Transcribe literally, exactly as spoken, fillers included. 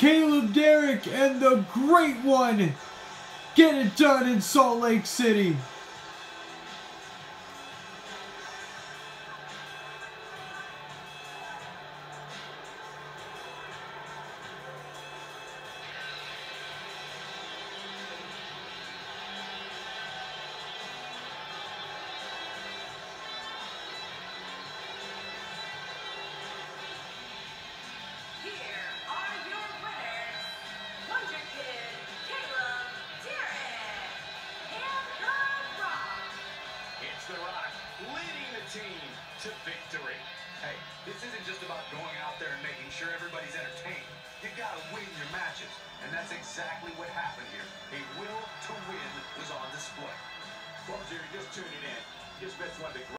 Caleb Derrick and the Great One get it done in Salt Lake City. The Rock leading the team to victory. Hey, this isn't just about going out there and making sure everybody's entertained. You gotta win your matches, and that's exactly what happened here. A will to win was on display. Well, Jerry, just tuning in. Just missed one of the